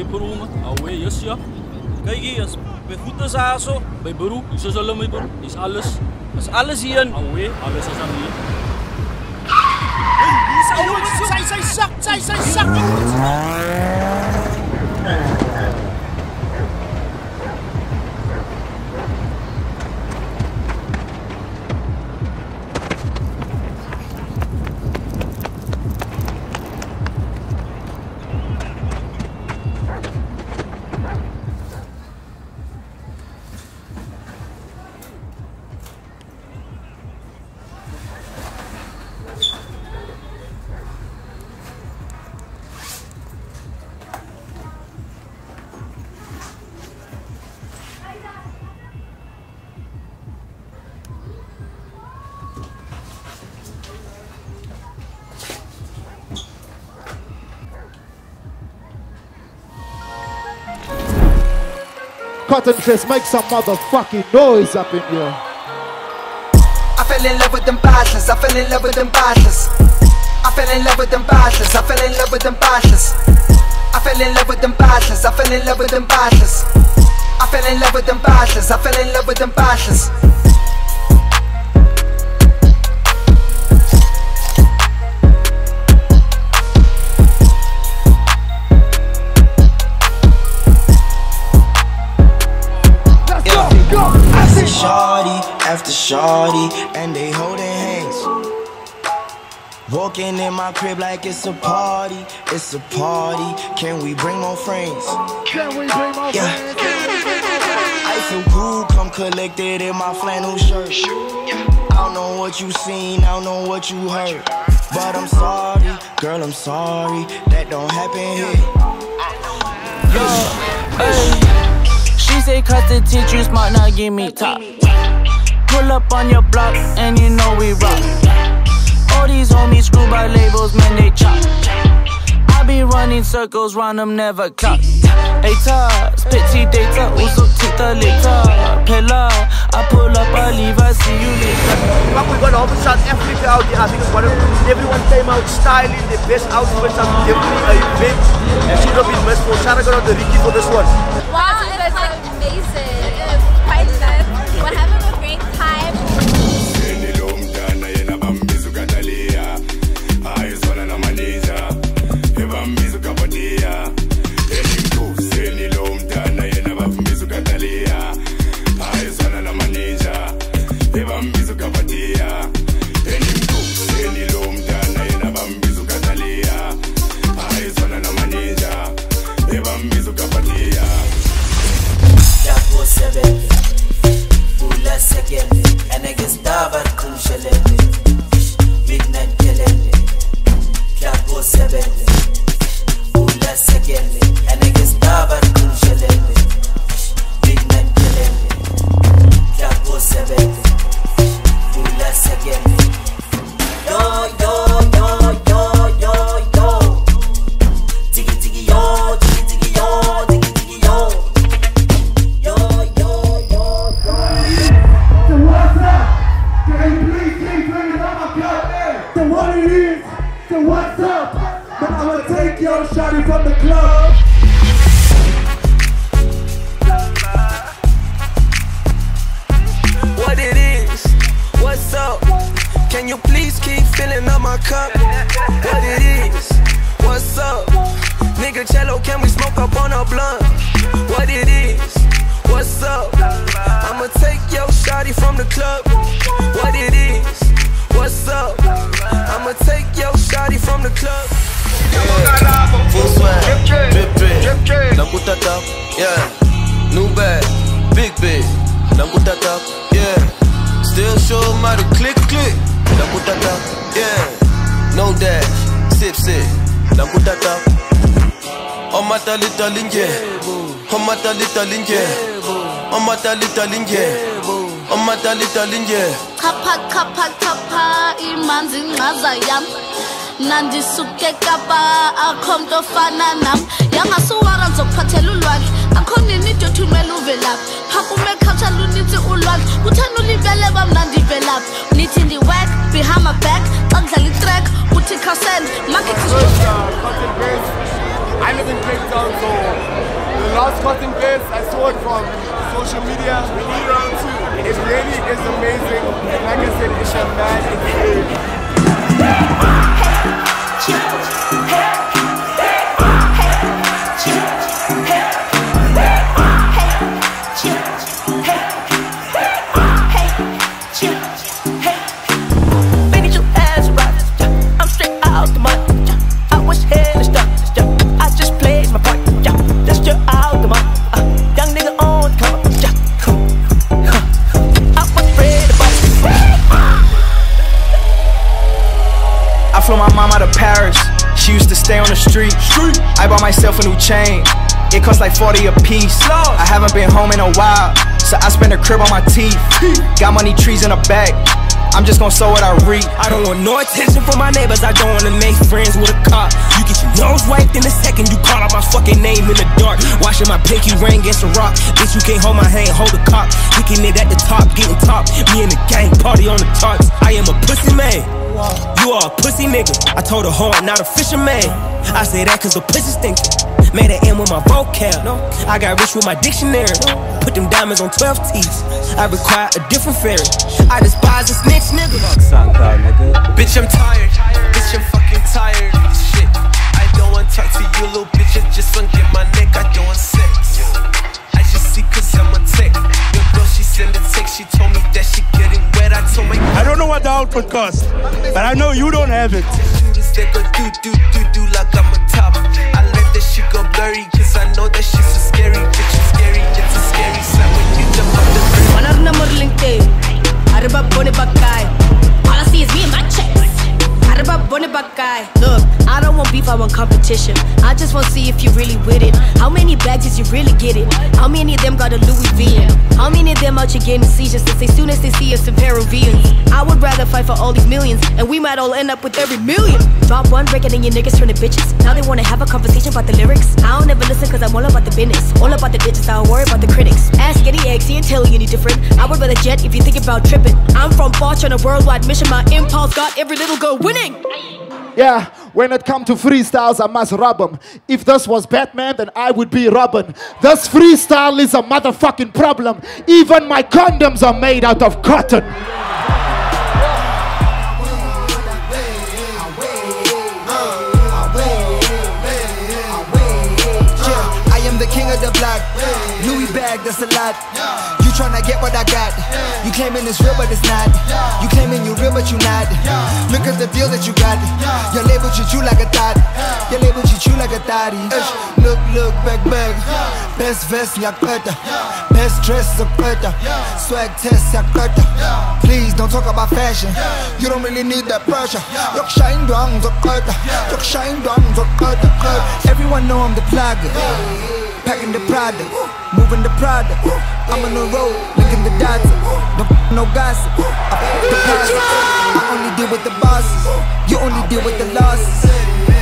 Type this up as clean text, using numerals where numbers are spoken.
Away broer, away, yes ja. Kijk eens, bij goed is haar zo, bij broer, is er zullen mijn broer, is alles hier. Away, alles is aan hier. Zij zakt. Cotton dress, make some motherfucking noise up in here. I fell in love with them bastards, I fell in love with them bastards. I fell in love with them bastards, I fell in love with them bastards. I fell in love with them bastards, I fell in love with them bastards. I fell in love with them bastards, I fell in love with them bastards. Shawty after shawty, and they holding hands. Walking in my crib like it's a party, it's a party. Can we bring more friends? Can we bring more friends? I feel cool, come collected in my flannel shirt. I don't know what you seen, I don't know what you heard, but I'm sorry, girl, I'm sorry, that don't happen here. She say cut the teach you smart, now give me top. Pull up on your block and you know we rock. All these homies screw by labels, man they chop. I be running circles round them, never clock. Eta, spitty data, also tita later. Pella, I pull up, I leave, I see you later. But we got all of South Africa out here. I think it's wonderful. Everyone came out styling their best outfits. I'm definitely a event. And she's not been missed for. Shout out to Ricky for this one. Wow, it was amazing. It was quite nice. We're having a great time. Kappa imanzi ngaza yam Nandi suke kapa akomto fana nam Yanga suwara nzokuphathela ulwandle Akhona into yothumela uvelaphi Phakume culture lunitsi ulwandle Uthanda ulibele bamnandi velaphi Nithi ndi-work behind my back Xa kudlala itrack uthi khawusend market I'm live in Cape Town, so the last cutting place, I saw it from social media. We need round 2. It really is amazing. And like I said, it's a mad experience. Paris, she used to stay on the street. I bought myself a new chain, it cost like 40 a piece. I haven't been home in a while, so I spent a crib on my teeth. Got money trees in a bag, I'm just gonna sow what I reap. I don't want no attention from my neighbors, I don't wanna make friends with a cop. You get your nose wiped in a second, you call out my fucking name in the dark. Watching my pinky ring against a rock, bitch you can't hold my hand, hold the cop. Kicking it at the top, getting top, me and the gang party on the charts. I am a pussy man, you are a pussy nigga. I told her hoe I'm not a fisherman. I say that cause the pussy stinking. Made an M with my vocab. I got rich with my dictionary. Put them diamonds on 12 teeth. I require a different fairy. I despise a snitch nigga. Bitch I'm tired, bitch I'm fucking tired. Shit, I don't want to talk to you little bitch. I just want to get my neck, I don't want sex. I just see cause I'm a tech. Your girl she sent a text, she told me that she getting wet. I told my I don't know what the outfit costs, but I know you don't have it. They go do like I'm a top. I let that shit go blurry, cause I know that shit's so scary. Bitch, it's scary, it's a scary sight when you jump out the ring. One of them modeling thing, Araba Bonnie Bakai. All I see is me and my checks. Araba Bonnie Bakai. Look, I don't want beef, I want competition. I just want to see if you really with it. How many bags did you really get it? How many of them got a Louis V in? How many of them out here getting seizures since as soon as they see us in Peruvians? I would rather fight for all these millions, and we might all end up with every million. Drop one record and your niggas turn to bitches. Now they wanna have a conversation about the lyrics. I don't ever listen cause I'm all about the business. All about the bitches, I don't worry about the critics. Ask any ex, he ain't tell you any different. I would rather jet if you think about tripping. I'm from Bosch on a worldwide mission. My impulse got every little girl winning. Yeah, when it comes to freestyles, I must rub 'em. If this was Batman, then I would be Robin. This freestyle is a motherfucking problem. Even my condoms are made out of cotton. I am the king of the block. Louis bag, that's a lot. You tryna get what I got. You claiming it's real, but it's not. You claiming you real, but you not. Look at the deal that you got. Your label treat you like a thot. Your label treat you like a thotty. Look, back. Best vest, yakata. Best dress, yakata. Swag test, yakata. Please don't talk about fashion. You don't really need that pressure. Yok shine down, yakata. Yok shine down, yakata. Everyone know I'm the plugger. Packing the product, moving the product. I'm on the road, linking the dots. No gossip. I only deal with the bosses. You only deal with the losses.